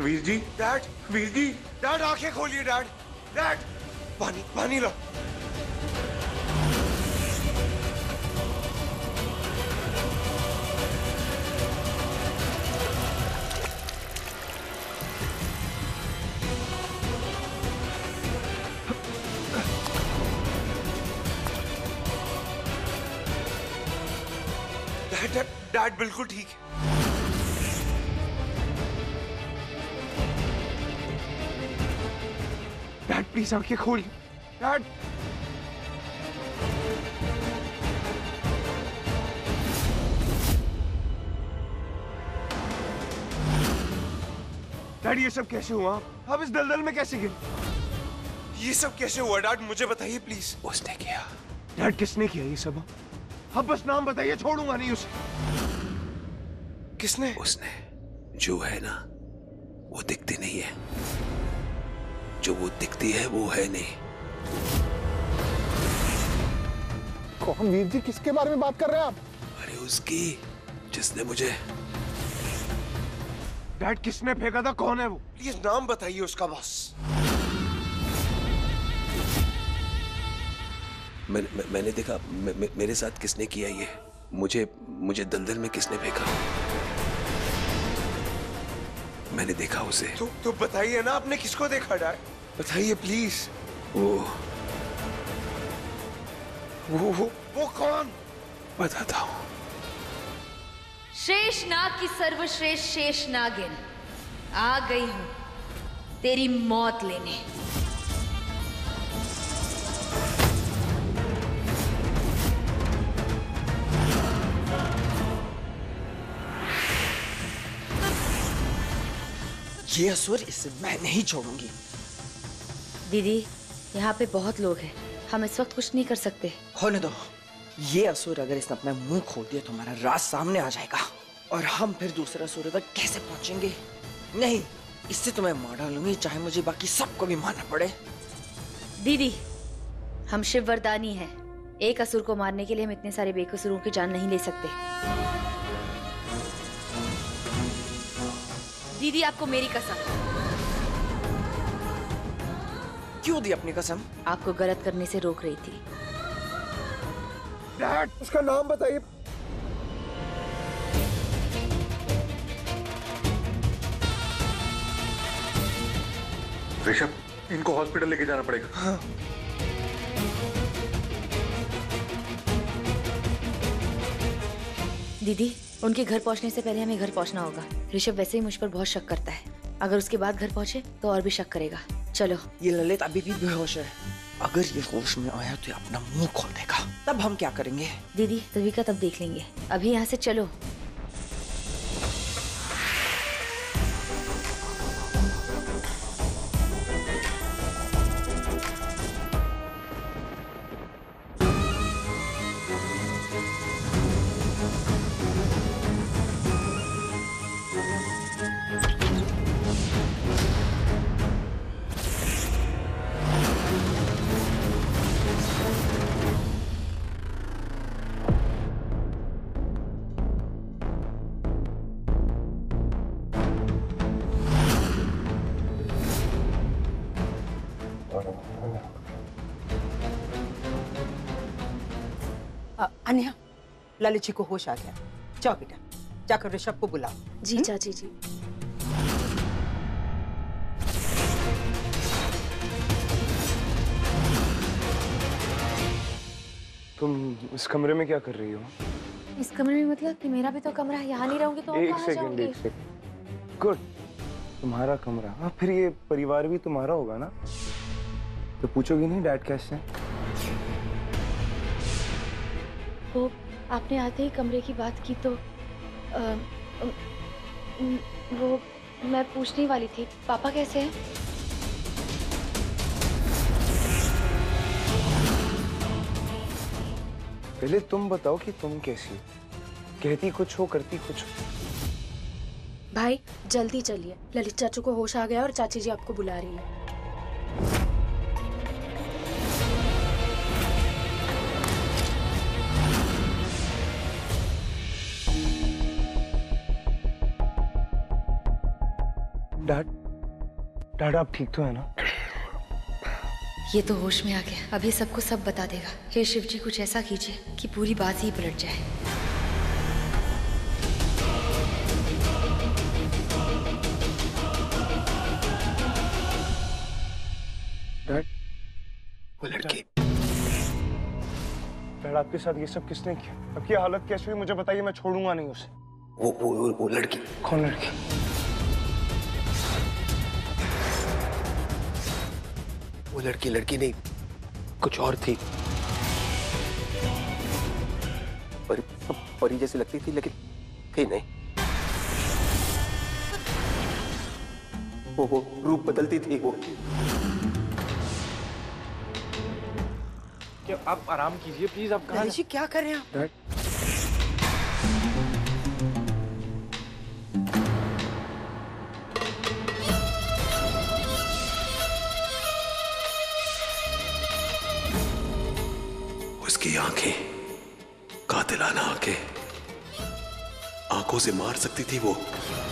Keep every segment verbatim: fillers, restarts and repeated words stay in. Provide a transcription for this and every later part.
Veer ji, dad, Veer ji, dad आंखें खोलिए dad, dad, पानी, पानी लो। डैड, डैड, डैड बिल्कुल ठीक है। डैड प्लीज आंखें खोलिए। डैड, डैड ये सब कैसे हुआ? आप इस दलदल में कैसे गिरे? ये सब कैसे हुआ डैड, मुझे बताइए प्लीज। उसने किया। डैड किसने किया ये सब? आप बस नाम बताइए, छोड़ूंगा नहीं उसे। किसने? उसने। जो है ना, वो दिखती नहीं है। जो वो दिखती है वो है नहीं। कौन वीर जी, किसके बारे में बात कर रहे हैं आप? अरे उसकी, जिसने मुझे। डैड किसने फेंका था? कौन है वो? प्लीज नाम बताइए उसका बॉस। मैं, मैं, मैंने देखा मैं, मैं, मेरे साथ किसने किया ये। मुझे मुझे दलदल में किसने फेंका। मैंने देखा उसे। तो तो बताइए ना, आपने किसको देखा डैड? बताइए प्लीज। वो वो वो वो कौन? बताता हूँ। शेषनाग की सर्वश्रेष्ठ शेषनागिन, आ गई हूं तेरी मौत लेने। ये असुर, इसे मैं नहीं छोड़ूंगी। दीदी, यहाँ पे बहुत लोग हैं, हम इस वक्त कुछ नहीं कर सकते। होने दो। ये असुर अगर इसने अपना मुंह खोल दिया तो हमारा राज सामने आ जाएगा और हम फिर दूसरे असुर तक कैसे पहुंचेंगे? नहीं, इससे तो मैं मार डालूंगी, चाहे मुझे बाकी सबको भी मारना पड़े। दीदी, हम शिव वरदानी हैं। एक असुर को मारने के लिए हम इतने सारे बेकसूरों की जान नहीं ले सकते। दीदी, आपको मेरी कसम। क्यों दी अपनी कसम? आपको गलत करने से रोक रही थी। डैड, उसका नाम बताइए। ऋषभ, इनको हॉस्पिटल लेके जाना पड़ेगा। हाँ। दीदी, उनके घर पहुंचने से पहले हमें घर पहुंचना होगा। ऋषभ वैसे ही मुझ पर बहुत शक करता है, अगर उसके बाद घर पहुंचे तो और भी शक करेगा। चलो। ये ललित अभी भी बेहोश है। अगर ये होश में आया तो ये अपना मुंह खोल देगा, तब हम क्या करेंगे? दीदी, तभी का तब देख लेंगे, अभी यहाँ से चलो। अनया, ललित जी को होश आ गया। जाओ बेटा, जाकर ऋषभ को बुलाओ। जी चाची जी। तुम इस कमरे में क्या कर रही हो? इस कमरे में मतलब कि मेरा भी तो कमरा है, यहाँ नहीं रहूंगी तो एक सेकंड, एक सेकंड। गुड, तुम्हारा कमरा। हाँ, फिर ये परिवार भी तुम्हारा होगा ना? तो पूछोगी नहीं डैड कैसे हैं? वो आपने आते ही कमरे की बात की तो आ, वो मैं पूछने वाली थी, पापा कैसे हैं? पहले तुम बताओ कि तुम कैसी हो? कहती कुछ हो, करती कुछ हो। भाई जल्दी चलिए, ललित चाचू को होश आ गया और चाची जी आपको बुला रही है। डैड डैड आप ठीक तो है ना? ये तो होश में आ गया, अभी सबको सब बता देगा। हे शिव जी, कुछ ऐसा कीजिए कि पूरी बात ही पलट जाए। डैड वो लड़की, डैड आपके साथ ये सब किसने किया? अब की हालत कैसी हुई मुझे बताइए, मैं छोड़ूंगा नहीं उसे। वो वो वो, वो लड़की। कौन लड़की? वो लड़की लड़की नहीं, कुछ और थी। परी, परी जैसी लगती थी लेकिन थी नहीं। वो वो रूप बदलती थी वो। क्या आप आराम कीजिए प्लीज। आप कहाँ? जी क्या कर रहे हैं आप? डैड उसकी आंखें, कातिलाना आंखें, आंखों से मार सकती थी वो।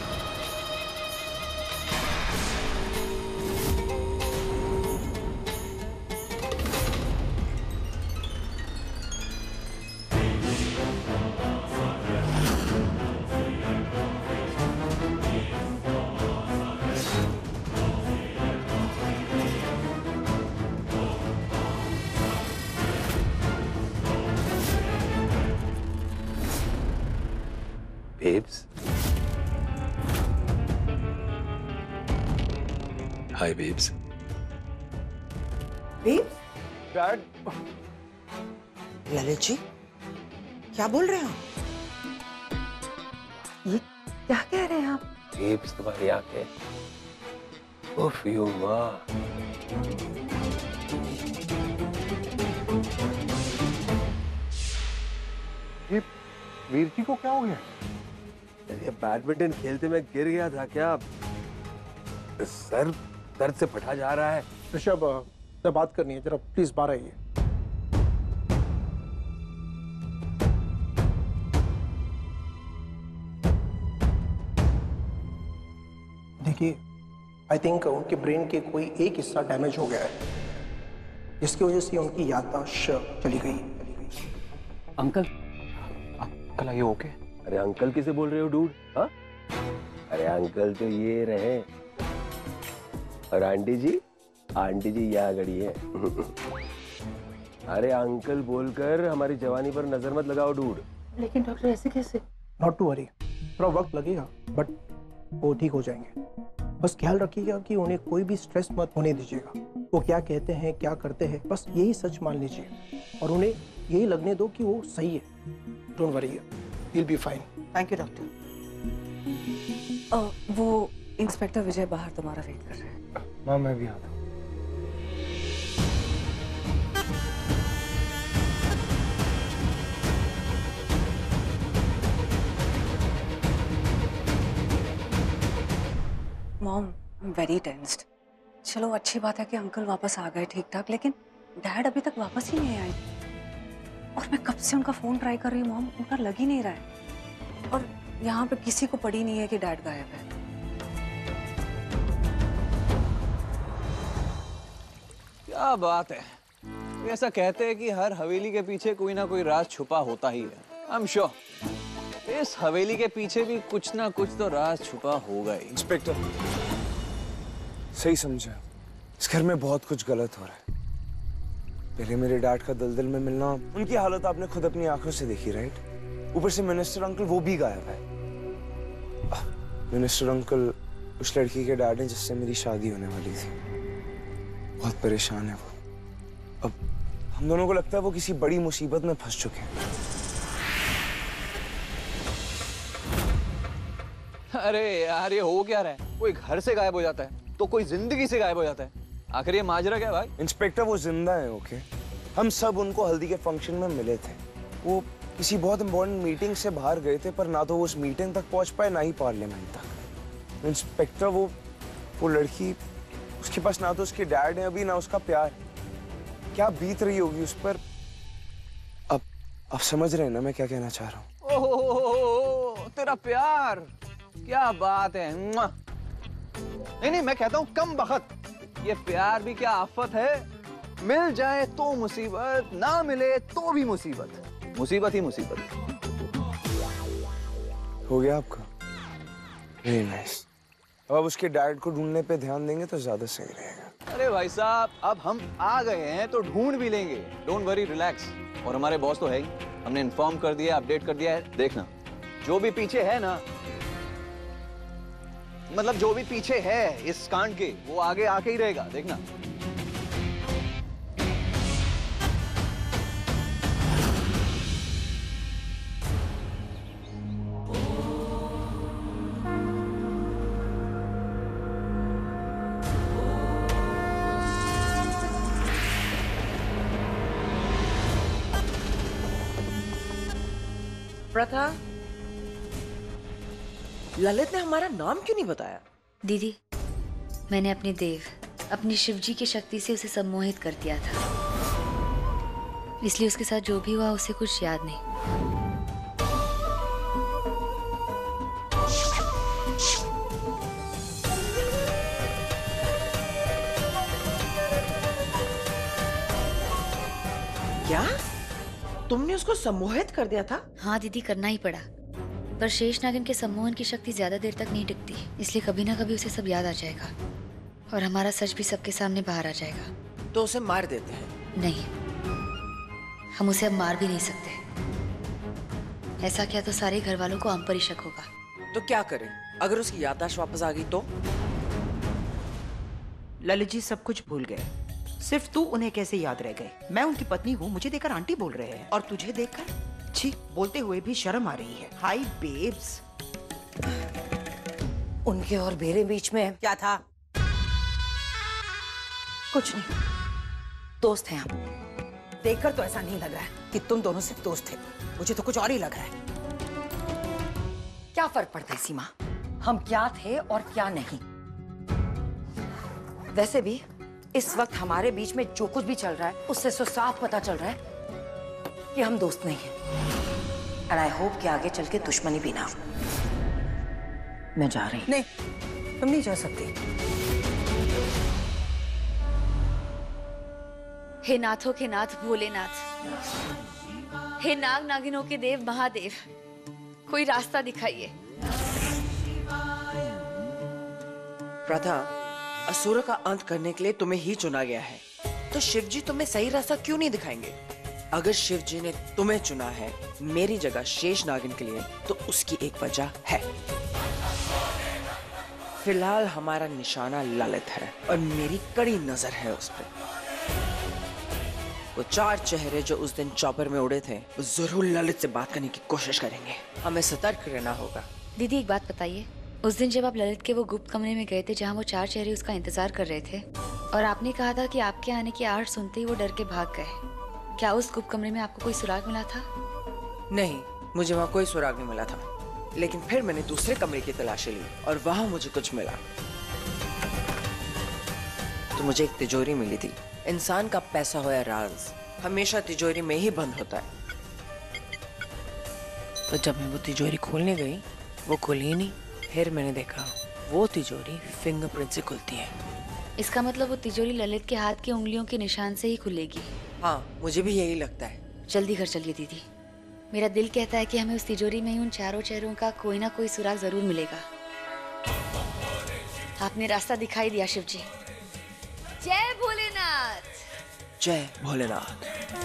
Babes. Hi, babes. Babes? Dad Lalit ji क्या बोल रहे हैं आप? ये क्या कह रहे हैं आप? Babes तुम्हारी आंखें। उफ यू माँ। ये वीर जी को क्या हो गया? ये बैडमिंटन खेलते में गिर गया था क्या? सर दर्द से फटा जा रहा है। ऋषभ से बात करनी है, जरा प्लीज बाहर आइए। देखिए, आई थिंक उनके ब्रेन के कोई एक हिस्सा डैमेज हो गया है, जिसकी वजह से उनकी याददाश्त चली गई। अंकल, अंकल ये ओके? अरे अंकल किसे बोल रहे हो डूड? हाँ? अरे अंकल तो ये रहे। और आंटी जी, आंटी जी यहाँ खड़ी है। अरे अंकल बोलकर हमारी जवानी पर नजर मत लगाओ डूड। लेकिन डॉक्टर ऐसे कैसे? नॉट टू वरी, थोड़ा वक्त लगेगा बट वो ठीक हो जाएंगे। बस ख्याल रखिएगा कि उन्हें कोई भी स्ट्रेस मत होने दीजिएगा। वो क्या कहते हैं, क्या करते हैं, बस यही सच मान लीजिए और उन्हें यही लगने दो कि वो सही है। Don't worry, will be fine. Thank you doctor. वो इंस्पेक्टर विजय बाहर तुम्हारा वेट कर रहे हैं। माँ मैं भी आता हूँ। Mom, very tensed. चलो अच्छी बात है कि अंकल वापस आ गए ठीक ठाक, लेकिन डैड अभी तक वापस ही नहीं आए और मैं कब से उनका फोन ट्राई कर रही हूँ मॉम, उनका लग ही नहीं रहा है और यहाँ पे किसी को पड़ी नहीं है कि डैड गायब है। क्या बात है, ऐसा कहते हैं कि हर हवेली के पीछे कोई ना कोई राज छुपा होता ही है। आई एम श्योर इस हवेली के पीछे भी कुछ ना कुछ तो राज छुपा होगा ही। इंस्पेक्टर सही समझा, इस घर में बहुत कुछ गलत हो रहा है। पहले मेरे डैड का दलदल में मिलना, उनकी हालत आपने खुद अपनी आंखों से देखी राइट? ऊपर से मिनिस्टर अंकल वो भी गायब है। मिनिस्टर अंकल उस लड़की के डैड हैं जिससे मेरी शादी होने वाली थी। बहुत परेशान है वो। अब हम दोनों को लगता है वो किसी बड़ी मुसीबत में फंस चुके हैं। अरे यार ये हो क्या रहा है? कोई घर से गायब हो जाता है तो कोई जिंदगी से गायब हो जाता है। आखिर ये माजरा क्या भाई? इंस्पेक्टर वो जिंदा है ओके। हम सब उनको हल्दी के फंक्शन में मिले थे। वो किसी बहुत इंपॉर्टेंट मीटिंग से बाहर गए थे, पर ना तो वो उस मीटिंग तक पहुंच पाए ना ही पार्लियामेंट तक। इंस्पेक्टर वो वो लड़की, उसके पास ना तो उसके डैड है अभी ना उसका प्यार। क्या बीत रही होगी उस पर। अब आप समझ रहे हैं ना मैं क्या कहना चाह रहा हूँ? ओह तेरा प्यार, क्या बात है। नहीं नहीं, मैं कहता हूँ कम बखत। ये प्यार भी क्या आफत है, मिल जाए तो मुसीबत, ना मिले तो भी मुसीबत, मुसीबत ही मुसीबत। हो गया आपका? Very nice. अब उसके डैड को ढूंढने पे ध्यान देंगे तो ज्यादा सही रहेगा। अरे भाई साहब, अब हम आ गए हैं तो ढूंढ भी लेंगे, डोंट वरी, रिलैक्स। और हमारे बॉस तो है ही, हमने इन्फॉर्म कर दिया, अपडेट कर दिया है। देखना, जो भी पीछे है ना, मतलब जो भी पीछे है इस कांड के, वो आगे आके ही रहेगा, देखना। प्रथा, ललित ने हमारा नाम क्यों नहीं बताया? दीदी, मैंने अपने देव, अपनी शिवजी की शक्ति से उसे सम्मोहित कर दिया था, इसलिए उसके साथ जो भी हुआ उसे कुछ याद नहीं। क्या तुमने उसको सम्मोहित कर दिया था? हाँ दीदी, करना ही पड़ा। पर शेष नागिन के सम्मोहन की शक्ति ज्यादा देर तक नहीं टिकती, इसलिए कभी ना कभी उसे सब याद आ जाएगा और हमारा सच भी सबके सामने बाहर आ जाएगा। तो उसे मार देते हैं? नहीं, हम उसे अब मार भी नहीं सकते। ऐसा क्या तो सारे घर वालों को हम पर ही शक होगा। तो क्या करें? अगर उसकी याददाश्त वापस आ गई तो? ललित जी सब कुछ भूल गए, सिर्फ तू उन्हें कैसे याद रह गए? मैं उनकी पत्नी हूँ, मुझे देखकर आंटी बोल रहे हैं और तुझे देखकर छी बोलते हुए भी शर्म आ रही है। Hi babes. उनके और मेरे बीच में क्या था? कुछ नहीं, दोस्त हैं हम। देखकर तो ऐसा नहीं लग रहा है कि तुम दोनों सिर्फ दोस्त थे, मुझे तो कुछ और ही लग रहा है। क्या फर्क पड़ता है सीमा, हम क्या थे और क्या नहीं। वैसे भी इस वक्त हमारे बीच में जो कुछ भी चल रहा है उससे तो साफ पता चल रहा है कि हम दोस्त नहीं हैं। एंड आई होप कि आगे चल के दुश्मनी भी ना हो। मैं जा रही। नहीं, तुम नहीं जा सकती। हे नाथों के नाथ भोलेनाथ, हे नाग नागिनों के देव महादेव, कोई रास्ता दिखाइए। प्रथा, असुर का अंत करने के लिए तुम्हें ही चुना गया है, तो शिवजी तुम्हें सही रास्ता क्यों नहीं दिखाएंगे? अगर शिवजी ने तुम्हें चुना है मेरी जगह शेष नागिन के लिए, तो उसकी एक वजह है। फिलहाल हमारा निशाना ललित है और मेरी कड़ी नजर है उस पर। वो चार चेहरे जो उस दिन चॉपर में उड़े थे, वो जरूर ललित से बात करने की कोशिश करेंगे। हमें सतर्क रहना होगा। दीदी एक बात बताइए, उस दिन जब आप ललित के वो गुप्त कमरे में गए थे जहाँ वो चार चेहरे उसका इंतजार कर रहे थे, और आपने कहा था कि आपके आने की आहट सुनते ही वो डर के भाग गए, क्या उस गुप्त कमरे में आपको कोई सुराग मिला था? नहीं, मुझे वहाँ कोई सुराग नहीं मिला था, लेकिन फिर मैंने दूसरे कमरे की तलाशी ली और वहाँ मुझे कुछ मिला। तो मुझे एक तिजोरी मिली थी। इंसान का पैसा हो या राज हमेशा तिजोरी में ही बंद होता है। तो जब मैं वो तिजोरी खोलने गई, वो खुली ही नहीं। फिर मैंने देखा वो तिजोरी फिंगरप्रिंट से खुलती है। इसका मतलब वो तिजोरी ललित के हाथ की उंगलियों के निशान से ही खुलेगी। हाँ, मुझे भी यही लगता है। जल्दी घर चलिए दीदी, मेरा दिल कहता है कि हमें उस तिजोरी में ही उन चारों चेहरों का कोई ना कोई सुराग जरूर मिलेगा। आपने रास्ता दिखाई दिया शिव जी। जय भोलेनाथ। जय भोलेनाथ।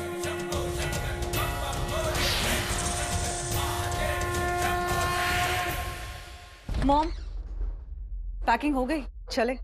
मॉम, पैकिंग हो गई, चले।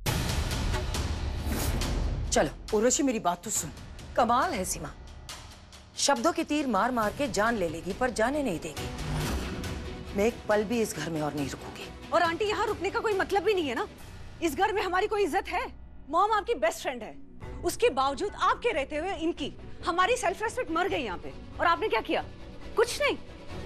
चलो उर्वशी, मेरी बात तो सुन। कमाल है सीमा, शब्दों के तीर मार मार के जान ले लेगी पर जाने नहीं देगी। मैं एक पल भी इस घर में और नहीं रुकूंगी। और आंटी, यहाँ रुकने का कोई मतलब भी नहीं है ना। इस घर में हमारी कोई इज्जत है? मॉम आपकी बेस्ट फ्रेंड है, उसके बावजूद आपके रहते हुए इनकी हमारी सेल्फ रेस्पेक्ट मर गई यहाँ पे। और आपने क्या किया? कुछ नहीं।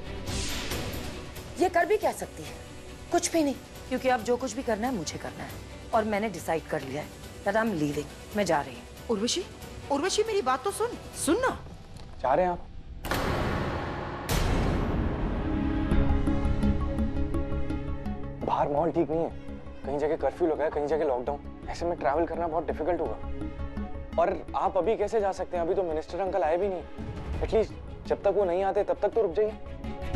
ये कर भी क्या सकती है? कुछ भी नहीं, क्योंकि अब जो कुछ भी करना है मुझे करना है और मैंने डिसाइड कर लिया है that I'm leaving। मैं जा रही हूँ। उर्वशी, उर्वशी मेरी बात तो सुन। सुन ना। जा रहे हैं आप? बाहर माहौल ठीक नहीं है, कहीं जगह कर्फ्यू लगा है, कहीं जगह लॉकडाउन। ऐसे में ट्रैवल करना बहुत डिफिकल्ट होगा। और आप अभी कैसे जा सकते हैं? अभी तो मिनिस्टर अंकल आए भी नहीं। एटलीस्ट जब तक वो नहीं आते तब तक तो रुक जाइए।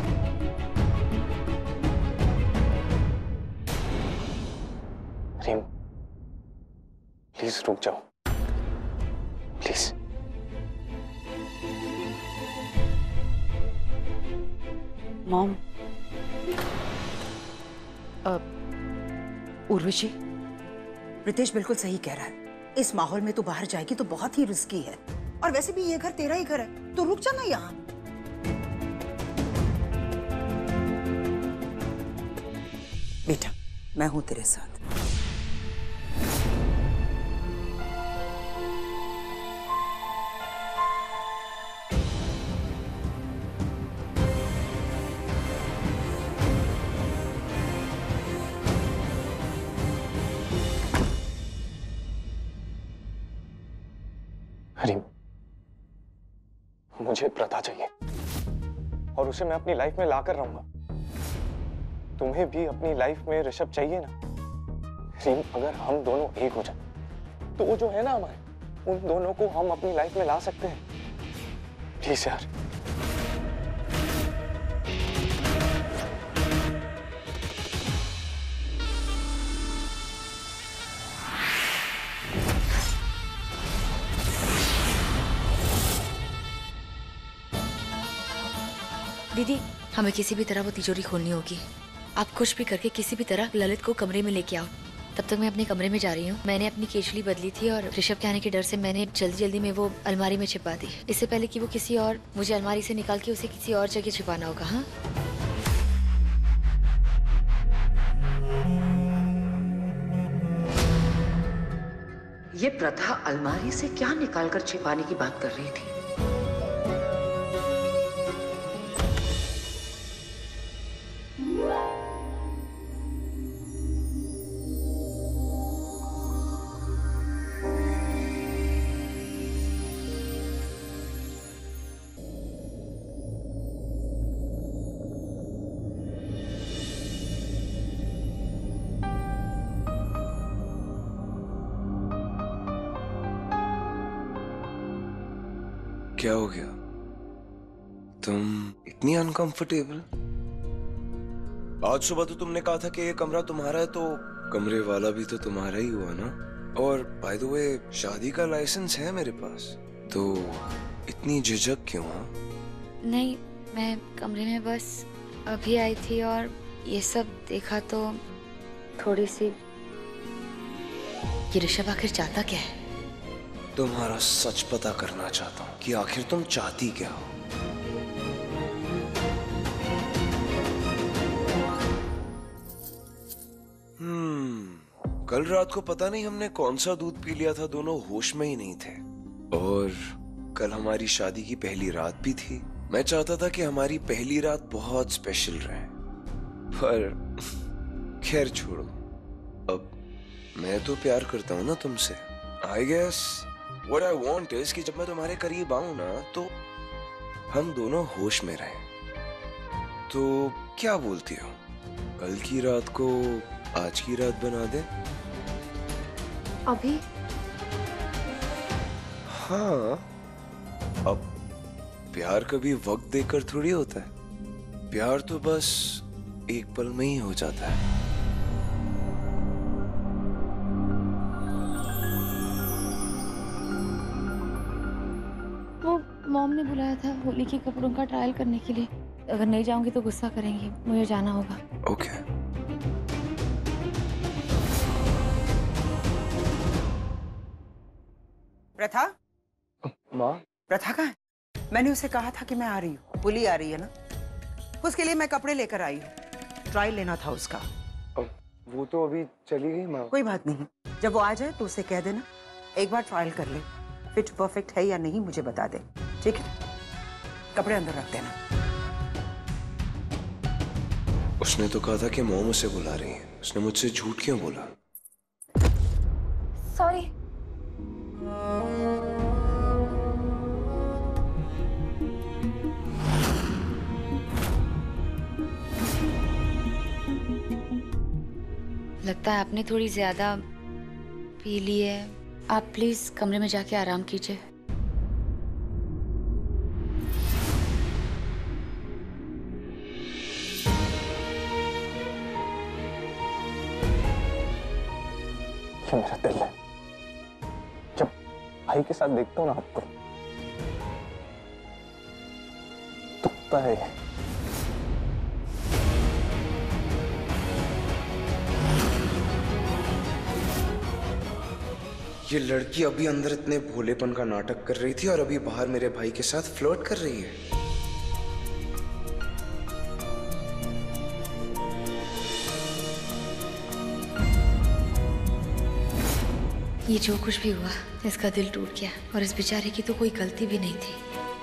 रीम, प्लीज रुक जाओ, प्लीज। मॉम, उर्वशी, रितेश बिल्कुल सही कह रहा है। इस माहौल में तू बाहर जाएगी तो बहुत ही रिस्की है। और वैसे भी ये घर तेरा ही घर है, तो रुक जाना यहाँ। बेटा, मैं हूं तेरे साथ। रीम, मुझे प्रथा चाहिए और उसे मैं अपनी लाइफ में लाकर रहूंगा। तुम्हें भी अपनी लाइफ में ऋषभ चाहिए ना? रीम, अगर हम दोनों एक हो जाए तो वो जो है ना हमारे, उन दोनों को हम अपनी लाइफ में ला सकते हैं। प्लीज यार। दीदी, हमें किसी भी तरह वो तिजोरी खोलनी होगी। आप कुछ भी करके किसी भी तरह ललित को कमरे में लेके आओ। तब तक मैं अपने कमरे में जा रही हूँ। मैंने अपनी केचली बदली थी और ऋषभ के आने के डर से मैंने जल्दी जल्दी में वो अलमारी में छिपा दी, इससे पहले कि वो किसी और मुझे अलमारी से निकाल के उसे किसी और जगह छिपाना होगा। हाँ, ये प्रथा अलमारी से क्या निकालकर छिपाने की बात कर रही थी? क्या हो गया? तुम इतनी अनकंफर्टेबल? आज सुबह तो तुमने कहा था कि ये कमरा तुम्हारा है, तो कमरे वाला भी तो तुम्हारा ही हुआ ना। और बाय द वे, शादी का लाइसेंस है मेरे पास, तो इतनी झिझक क्यों? हाँ, नहीं, मैं कमरे में बस अभी आई थी और ये सब देखा तो थोड़ी सी। ये ऋषभ आखिर चाहता क्या है? तुम्हारा सच पता करना चाहता हूँ कि आखिर तुम चाहती क्या हो। हम्म कल रात को पता नहीं हमने कौन सा दूध पी लिया था, दोनों होश में ही नहीं थे। और कल हमारी शादी की पहली रात भी थी। मैं चाहता था कि हमारी पहली रात बहुत स्पेशल रहे, पर खैर छोड़ो। अब मैं तो प्यार करता हूँ ना तुमसे। I guess What I want is कि जब मैं तुम्हारे करीब आऊं ना, तो हम दोनों होश में रहें। तो क्या बोलती हो, कल की रात को आज की रात बना दे? अभी? हाँ, अब प्यार कभी वक्त देकर थोड़ी होता है। प्यार तो बस एक पल में ही हो जाता है। मॉम ने बुलाया था होली के कपड़ों का ट्रायल करने के लिए। अगर नहीं जाऊंगी तो गुस्सा करेंगी, मुझे जाना होगा। ओके। प्रथा? माँ? प्रथा कहाँ है? मैंने उसे कहा था कि मैं आ रही हूँ। बुली आ रही है ना? उसके लिए मैं कपड़े लेकर आई हूँ। ट्रायल लेना था उसका। वो तो अभी चली गई माँ। कोई बात नहीं, जब वो आ जाए तो उसे कह देना एक बार ट्रायल कर ले, फिट परफेक्ट है या नहीं मुझे बता दे, ठीक है? कपड़े अंदर रख देना। उसने तो कहा था कि मॉम उसे बुला रही है। उसने मुझसे झूठ क्यों बोला? सॉरी। लगता है आपने थोड़ी ज्यादा पी ली है। आप प्लीज कमरे में जाके आराम कीजिए। ये मेरा दिल है। जब भाई के साथ देखता हूँ ना आपको, दुखता है। ये लड़की अभी अंदर इतने भोलेपन का नाटक कर रही थी और अभी बाहर मेरे भाई के साथ फ्लर्ट कर रही है। ये जो कुछ भी हुआ, इसका दिल टूट गया और इस बेचारे की तो कोई गलती भी नहीं थी।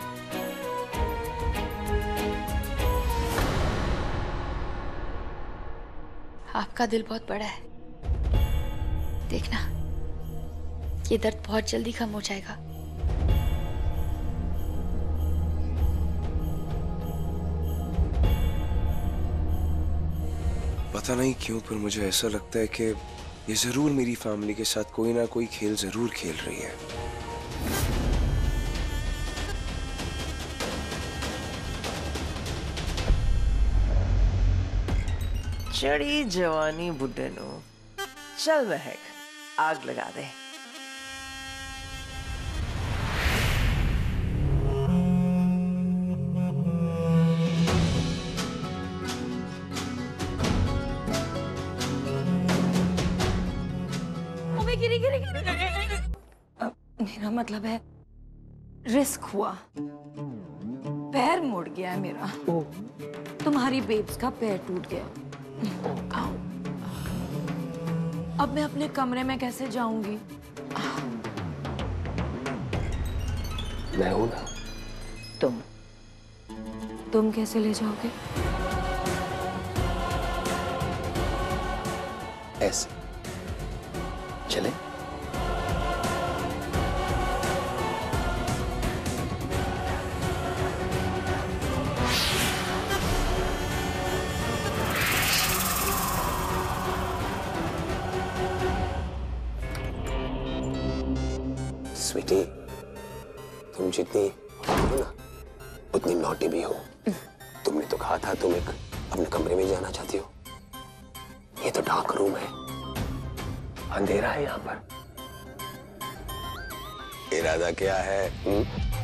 आपका दिल बहुत बड़ा है, देखना ये दर्द बहुत जल्दी खत्म हो जाएगा। पता नहीं क्यों पर मुझे ऐसा लगता है कि ये जरूर मेरी फैमिली के साथ कोई ना कोई खेल जरूर खेल रही है। चढ़ी जवानी बुड्ढे नो, चल महक आग लगा दे। गिरी गिरी गिरी। मेरा मतलब है रिस्क हुआ, पैर मुड़ गया है मेरा। तुम्हारी बेब्स का पैर टूट गया। अब मैं अपने कमरे में कैसे जाऊंगी? मैं हूं ना। तुम तुम कैसे ले जाओगे? ऐसे चले। स्वीटी, तुम जितनी हो ना उतनी नॉटी भी हो। तुमने तो कहा था तुम एक अपने कमरे में जाना चाहती हो। ये तो डार्क रूम है, अंधेरा है यहाँ पर। इरादा क्या है? हुँ?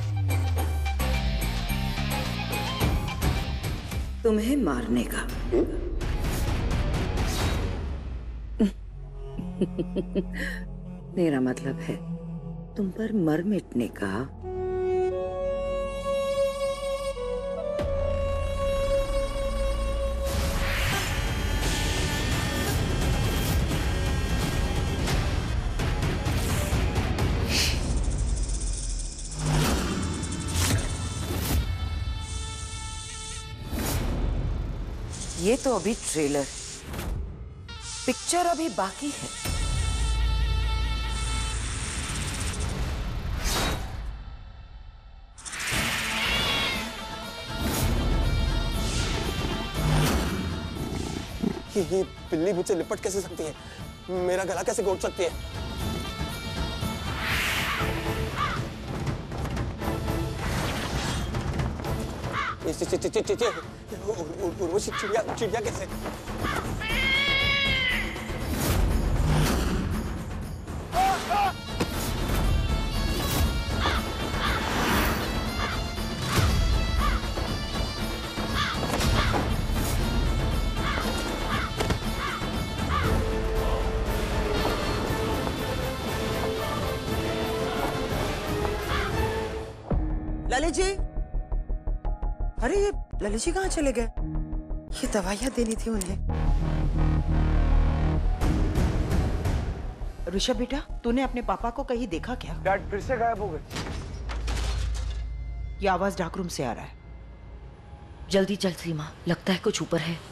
तुम्हें मारने का। मेरा मतलब है तुम पर मर मिटने का। ये तो अभी ट्रेलर, पिक्चर अभी बाकी है। ये, ये बिल्ली मुझसे लिपट कैसे सकती है? मेरा गला कैसे घोट सकती है? उर्वशी चिड़िया चिड़िया कैसे? ललित जी, अरे ये ललित जी कहाँ चले गए? ये दवाइयाँ देनी थी उन्हें। ऋषभ बेटा, तूने अपने पापा को कहीं देखा क्या? डैड फिर से गायब हो गए। ये आवाज डार्क रूम से आ रहा है। जल्दी चल सीमा, लगता है कुछ ऊपर है।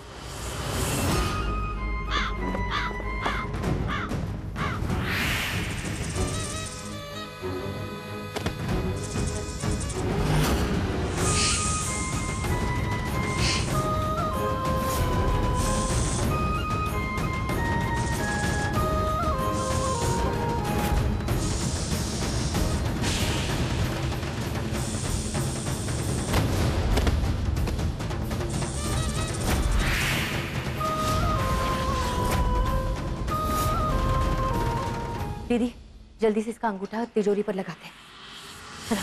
जल्दी से इसका अंगूठा तिजोरी पर लगाते हैं। चलो।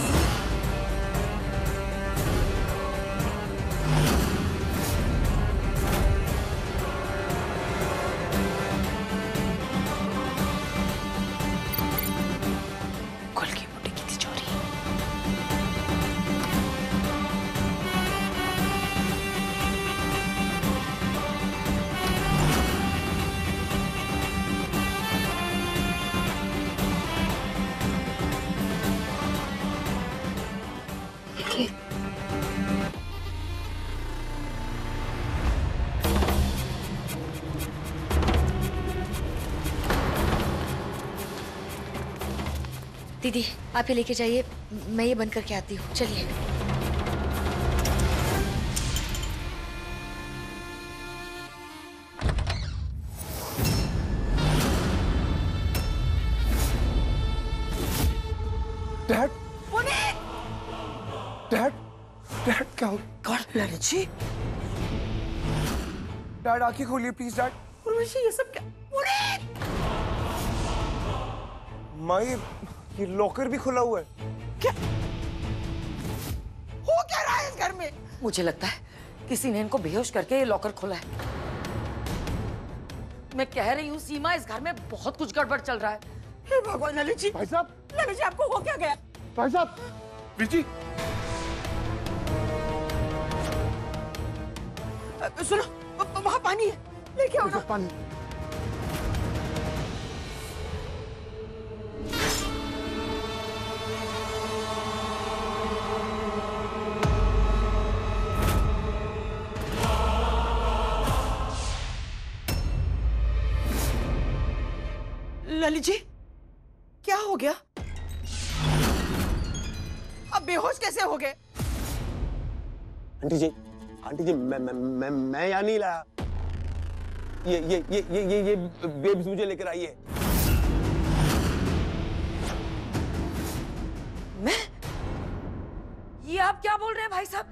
खुल गई बुड्ढी की तिजोरी। दीदी आप ये लेके जाइए, मैं ये बंद करके आती हूँ। चलिए। डैड डैड डैड क्या हो गॉड ललित जी। डैड आंखें खोलिए प्लीज। डैड उर्वशी ये सब क्या? माँ ये ये लॉकर भी खुला हुआ है। क्या हो क्या रहा है इस घर में? मुझे लगता है किसी ने इनको बेहोश करके ये लॉकर खोला है। मैं कह रही हूँ सीमा, इस घर में बहुत कुछ गड़बड़ चल रहा है। हे भगवान ललित जी। भाई साहब। ललित जी आपको हो क्या गया? भाई साहब। बीजी सुनो, वहाँ पानी है, लेके आओ ना पानी। ललित जी क्या हो गया? अब बेहोश कैसे हो गए? आंटी जी, आंटी जी, मैं मैं मैं मैं यहाँ नहीं लाया। ये ये ये ये ये ये बेब्स मुझे लेकर आई है। मैं? ये आप क्या बोल रहे हैं भाई साहब?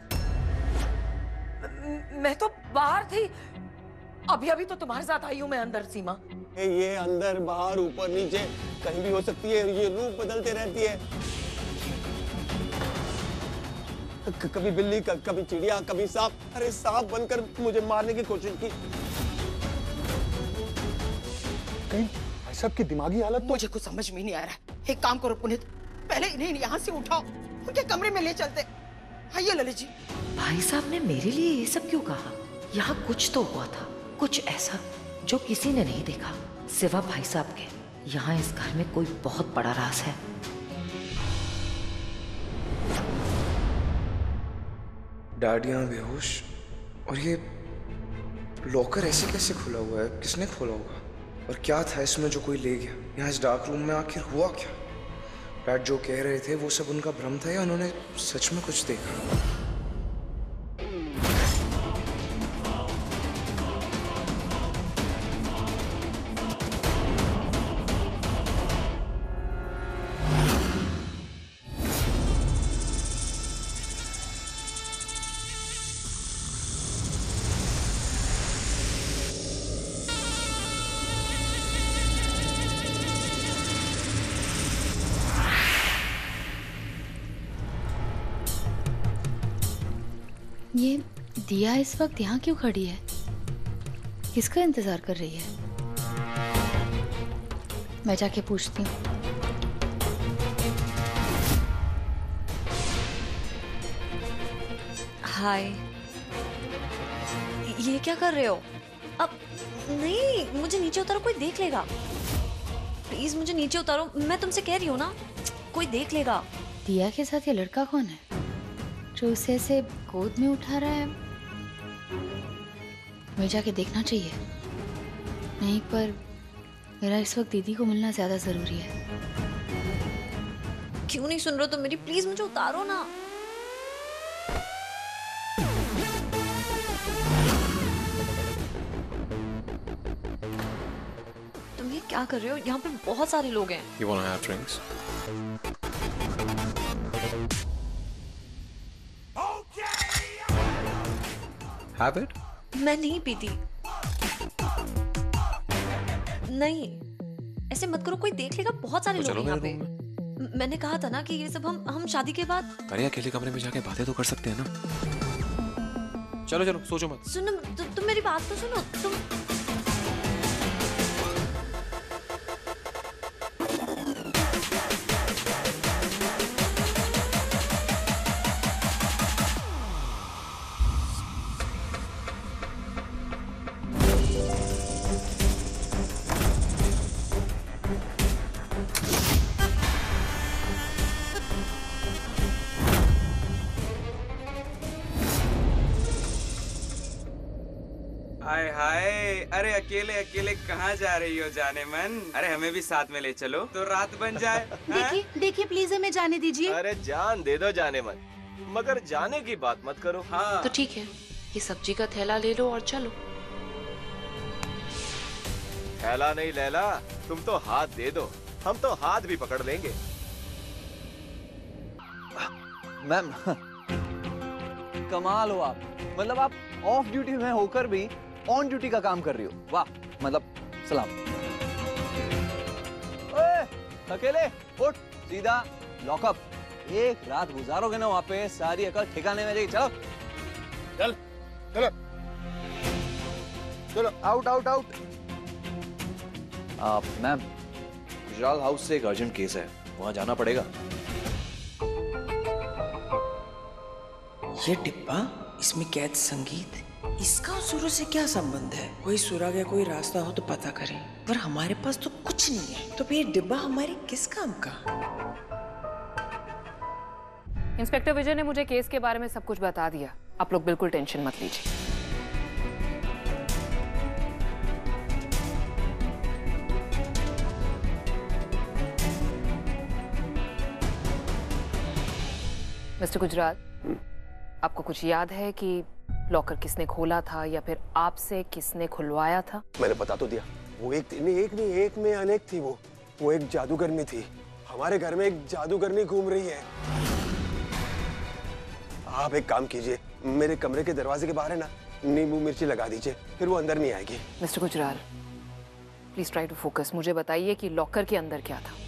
मैं तो बाहर थी, अभी अभी तो तुम्हारे साथ आई हूँ मैं अंदर सीमा। ये अंदर बाहर ऊपर नीचे कहीं भी हो सकती है, ये रूप बदलते रहती है। क- कभी बिल्ली, क- कभी चिड़िया, कभी सांप। अरे सांप बनकर मुझे मारने की कोशिश की। कहीं भाई साहब की दिमागी हालत तो... मुझे कुछ समझ में नहीं आ रहा है। एक काम करो पुनीत, पहले इन्हें यहाँ से उठाओ, उनके कमरे में ले चलते। आइए ललित जी। भाई साहब ने मेरे लिए ये सब क्यों कहा? यहाँ कुछ तो हुआ था, कुछ ऐसा जो किसी ने नहीं देखा सिवा भाई साहब के। यहाँ इस घर में कोई बहुत बड़ा राज है। डैड यहाँ बेहोश, और ये लॉकर ऐसे कैसे खुला हुआ है? किसने खोला होगा? और क्या था इसमें जो कोई ले गया? यहाँ इस डार्क रूम में आखिर हुआ क्या? डैड जो कह रहे थे वो सब उनका भ्रम था या उन्होंने सच में कुछ देखा? ये दिया इस वक्त यहाँ क्यों खड़ी है? किसका इंतजार कर रही है? मैं जाके पूछती हूँ। हाय, ये क्या कर रहे हो? अब नहीं, मुझे नीचे उतारो, कोई देख लेगा। प्लीज मुझे नीचे उतारो, मैं तुमसे कह रही हूँ ना, कोई देख लेगा। दिया के साथ ये लड़का कौन है जो उसे ऐसे गोद में उठा रहा है? मुझे जाके देखना चाहिए। नहीं, पर मेरा इस वक्त दीदी को मिलना ज्यादा जरूरी है। क्यों नहीं सुन रहे हो तुम मेरी? प्लीज मुझे उतारो ना। तुम ये क्या कर रहे हो? यहाँ पे बहुत सारे लोग हैं। You wanna have drinks? Have it? मैं नहीं पीती। नहीं, ऐसे मत करो, कोई देख लेगा, बहुत सारे तो लोग चलो हैं यहाँ मेरे पे। रूम में। म- मैंने कहा था ना कि ये सब हम हम शादी के बाद। अरे अकेले कमरे में जाके बातें तो कर सकते हैं ना। चलो चलो, सोचो मत। सुनो, तु, तुम मेरी बात तो सुनो। तुम हाय हाय, अरे अकेले अकेले कहाँ जा रही हो जाने मन? अरे हमें भी साथ में ले चलो तो रात बन जाए। देखिए देखिए प्लीज हमें जाने दीजिए। अरे जान दे दो जाने मन, मगर जाने की बात मत करो। हाँ। तो ठीक है, ये सब्जी का थैला ले लो और चलो। थैला नहीं लैला, तुम तो हाथ दे दो, हम तो हाथ भी पकड़ लेंगे। मैम कमाल हो आप, मतलब आप ऑफ ड्यूटी में होकर भी ऑन ड्यूटी का काम कर रही हो। वाह, मतलब सलाम। ओए, अकेले उठ, सीधा लॉकअप। एक रात गुजारोगे ना वहां पे, सारी अकल ठिकाने में जाएगी। चलो चल चलो चलो, आउट आउट आउट। आप मैम, गुजराल हाउस से एक अर्जेंट केस है, वहां जाना पड़ेगा। ये डिब्बा, इसमें कैद संगीत, इसका और सुरों से क्या संबंध है? कोई सुराग या कोई रास्ता हो तो पता करें, पर हमारे पास तो कुछ नहीं है। तो फिर डिब्बा हमारे किस काम का? इंस्पेक्टर विजय ने मुझे केस के बारे में सब कुछ बता दिया, आप लोग बिल्कुल टेंशन मत लीजिए। मिस्टर गुजराल, आपको कुछ याद है कि लॉकर किसने खोला था या फिर आपसे किसने खुलवाया था? मैंने बता तो दिया, वो एक नहीं एक नहीं एक में अनेक थी। वो वो एक जादूगरनी थी। हमारे घर में एक जादूगरनी घूम रही है। आप एक काम कीजिए, मेरे कमरे के दरवाजे के बाहर है ना, नींबू मिर्ची लगा दीजिए, फिर वो अंदर नहीं आएगी। Mister Gujral, please try to focus. मुझे बताइए कि लॉकर के अंदर क्या था?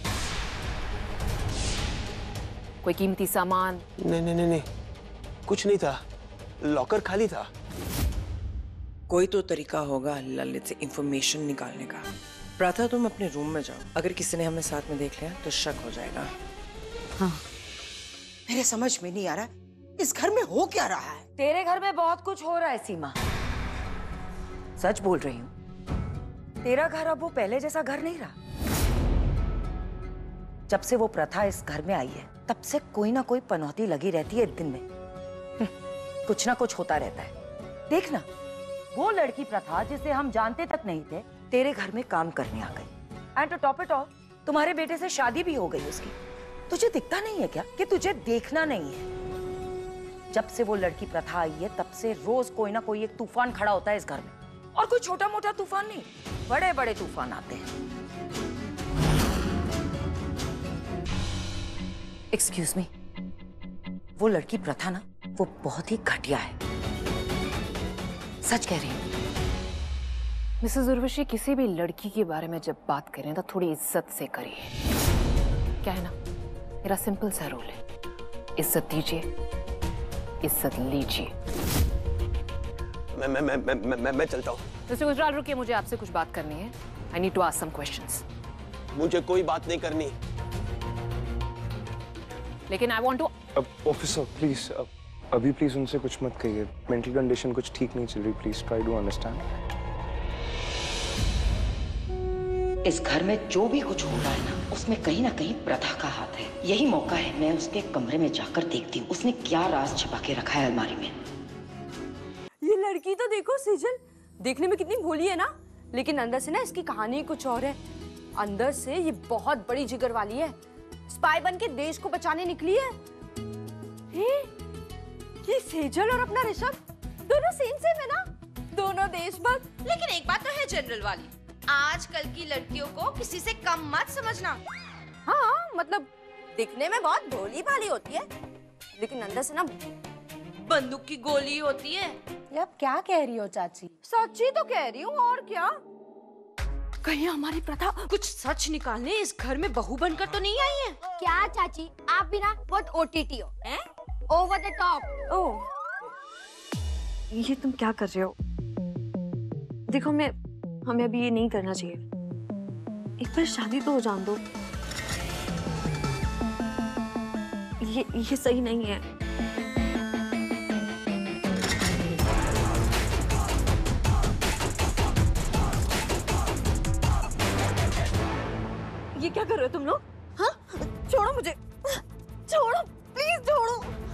कोई कीमती सामान? नहीं नहीं नहीं नहीं, कुछ नहीं था, लॉकर खाली था। कोई तो तरीका होगा ललित से इंफॉर्मेशन निकालने का। प्राथा, तुम अपने रूम में जाओ, अगर किसी ने हमें साथ में देख लिया तो शक हो जाएगा। हाँ। मेरे समझ में नहीं आ रहा इस घर में हो क्या रहा है। तेरे घर में बहुत कुछ हो रहा है सीमा, सच बोल रही हूँ। तेरा घर अब वो पहले जैसा घर नहीं रहा। जब से वो प्रथा इस घर में आई है, तब से कोई ना कोई पनौती लगी रहती है दिन में। कुछ ना कुछ होता रहता है। देखना, वो लड़की प्रथा जिसे हम जानते तक नहीं थे, तेरे घर में काम करने आ गई। And to top it all, तुम्हारे बेटे से शादी भी हो गई उसकी। तुझे दिखता नहीं है क्या कि तुझे देखना नहीं है? जब से वो लड़की प्रथा आई है, तब से रोज कोई ना कोई एक तूफान खड़ा होता है इस घर में। और कोई छोटा मोटा तूफान नहीं, बड़े बड़े तूफान आते हैं। एक्सक्यूज मी, वो लड़की प्रथा ना, वो बहुत ही घटिया है, सच कह रही हूँ। मिसेस उर्वशी, किसी भी लड़की के बारे में जब बात करें तो थोड़ी इज्जत से करिए। क्या है ना, मेरा सिंपल सा रूल है, इज्जत दीजिए, इज्जत लीजिए। मैं मैं मैं मैं मैं, मैं, मैं चलता हूँ। मिस्टर गुजराल, रुकिए, मुझे आपसे कुछ बात करनी है। I need to ask some questions. मुझे कोई बात नहीं करनी, लेकिन आई वांट टू। अब ऑफिसर प्लीज, अब अभी प्लीज उनसे कुछ मत कहिए। मेंटल कंडीशन कुछ ठीक नहीं चल रही, प्लीज ट्राई टू अंडरस्टैंड। इस घर में जो भी कुछ हो रहा है ना, उसमें कहीं ना कहीं प्रथा का हाथ है। यही मौका है, मैं उसके कमरे में जाकर देखती हूँ उसने क्या राज छिपा के रखा है अलमारी में। ये लड़की तो देखो सेजल, देखने में कितनी भोली है ना, लेकिन अंदर से ना इसकी कहानी कुछ और है। अंदर से ये बहुत बड़ी जिगर वाली है, स्पाई बन के देश को बचाने निकली है। हे, ये सेजल और अपना ऋषभ दोनों सेम सेम है ना, दोनों देशभक्त। लेकिन एक बात तो है जनरल वाली, आजकल की लड़कियों को किसी से कम मत समझना। हाँ, मतलब दिखने में बहुत भोली भाली होती है, लेकिन अंदर से ना बंदूक की गोली होती है। अब क्या कह रही हो चाची? सच्ची तो कह रही हूँ, और क्या। कहीं हमारी प्रथा कुछ सच निकालने इस घर में बहू बनकर तो नहीं आई है? क्या चाची, आप भी ना बहुत ओटीटी हो, हैं? Over the top. ओह, ये तुम क्या कर रहे हो? देखो, मैं हमें अभी ये नहीं करना चाहिए। एक बार शादी तो हो जान दो। ये ये सही नहीं है। ये क्या कर रहे हो तुम लोग? हाँ? छोड़ो मुझे, छोड़ो प्लीज, छोड़ो।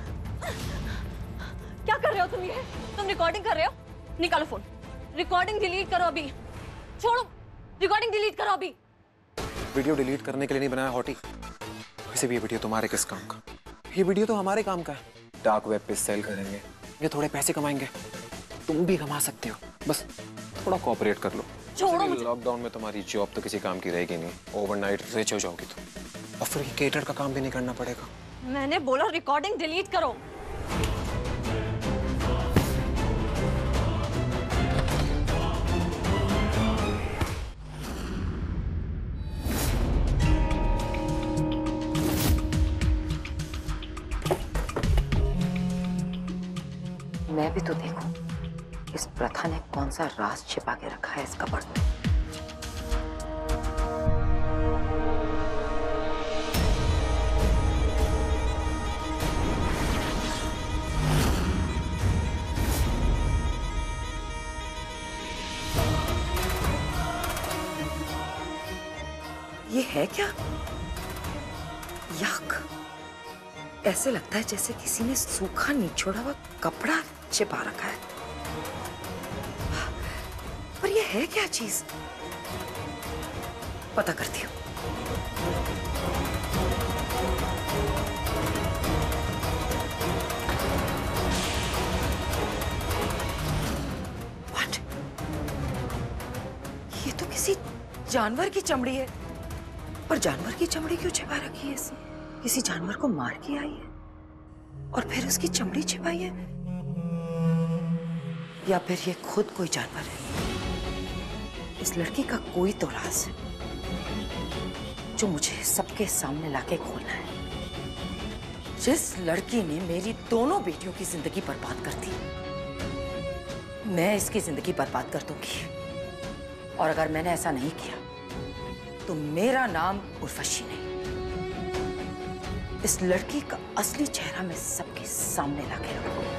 क्या कर रहे हो तुम? ये तुम रिकॉर्डिंग कर रहे हो? निकालो फोन, रिकॉर्डिंग डिलीट करो अभी। छोड़ो, रिकॉर्डिंग डिलीट करो अभी। वीडियो डिलीट करने के लिए नहीं बनाया हॉटी। वैसे भी ये वीडियो तुम्हारे किस काम का? ये वीडियो तो हमारे काम का है। डार्क वेब पे सेल करेंगे, ये थोड़े पैसे कमाएंगे, तुम भी कमा सकते हो, बस थोड़ा कोऑपरेट कर लो। छोड़ो मुझे। लॉकडाउन में तुम्हारी जॉब तो किसी काम की रहेगी नहीं, ओवरनाइट रिच हो जाओगी तुम, और फिर केटर का काम भी नहीं करना पड़ेगा। मैंने बोला रिकॉर्डिंग डिलीट करो। मैं भी तो देखूं इस प्रथा ने कौन सा राज छिपा के रखा है इस कपड़ में। ये है क्या? याक, ऐसे लगता है जैसे किसी ने सूखा निचोड़ा हुआ कपड़ा छिपा रखा है। पर ये है क्या चीज? पता करती हूँ। What? ये तो किसी जानवर की चमड़ी है। पर जानवर की चमड़ी क्यों छिपा रखी है इसने? किसी जानवर को मार के आई है और फिर उसकी चमड़ी छिपाई है, या फिर ये खुद कोई जानवर है? इस लड़की का कोई तो राज है जो मुझे सबके सामने लाके खोलना है। जिस लड़की ने मेरी दोनों बेटियों की जिंदगी बर्बाद कर दी, मैं इसकी जिंदगी बर्बाद कर दूंगी। और अगर मैंने ऐसा नहीं किया तो मेरा नाम उर्वशी नहीं, इस लड़की का असली चेहरा मैं सबके सामने लाके रखूंगी।